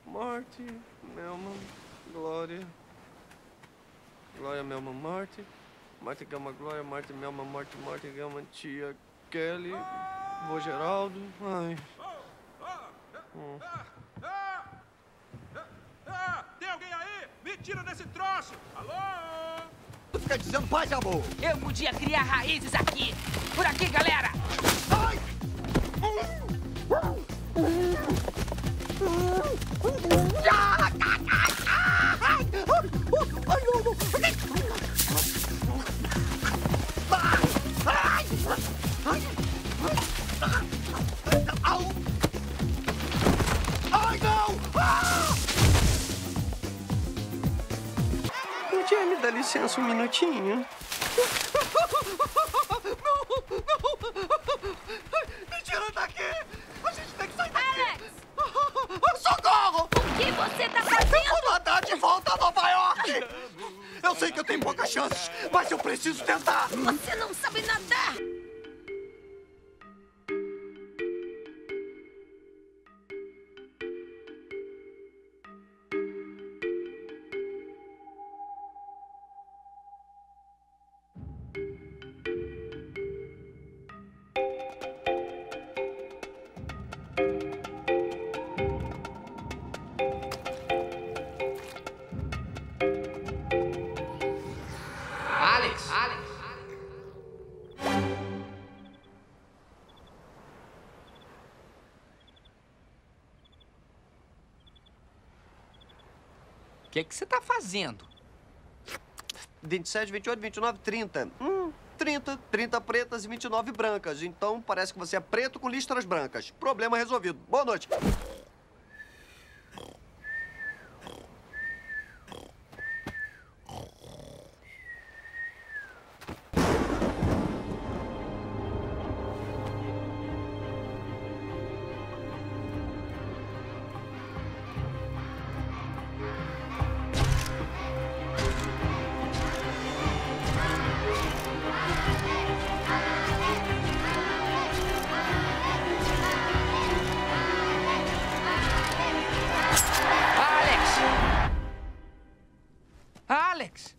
morte, Melma, Glória. Glória, Melma, morte. Morte, Gama, Glória, morte, Melma, morte, morte, Gama, tia, Kelly, vô Geraldo. Ai. Tem alguém aí? Me tira desse troço! Alô? Tu fica dizendo paz, amor. Eu podia criar raízes aqui. Por aqui, galera. Ai! Ai, não! Podia me dar licença um minutinho? Me tira daqui! A gente tem que sair daqui! Alex! Socorro! O que você tá fazendo? Eu vou nadar de volta a Nova York! Eu sei que eu tenho poucas chances, mas eu preciso tentar! Você não sabe nadar! Alex! O que você tá fazendo? 27, 28, 29, 30. 30. 30 pretas e 29 brancas. Então parece que você é preto com listras brancas. Problema resolvido. Boa noite. Alex!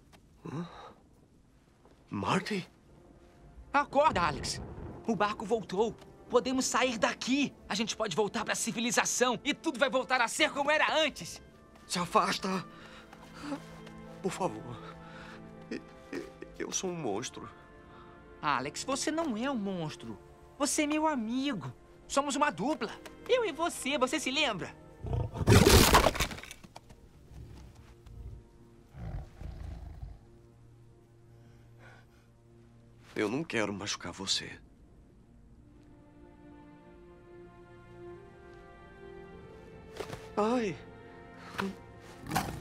Marty? Acorda, Alex. O barco voltou. Podemos sair daqui. A gente pode voltar para a civilização e tudo vai voltar a ser como era antes. Se afasta. Por favor. Eu sou um monstro. Alex, você não é um monstro. Você é meu amigo. Somos uma dupla. Eu e você se lembra? Eu não quero machucar você. Ai.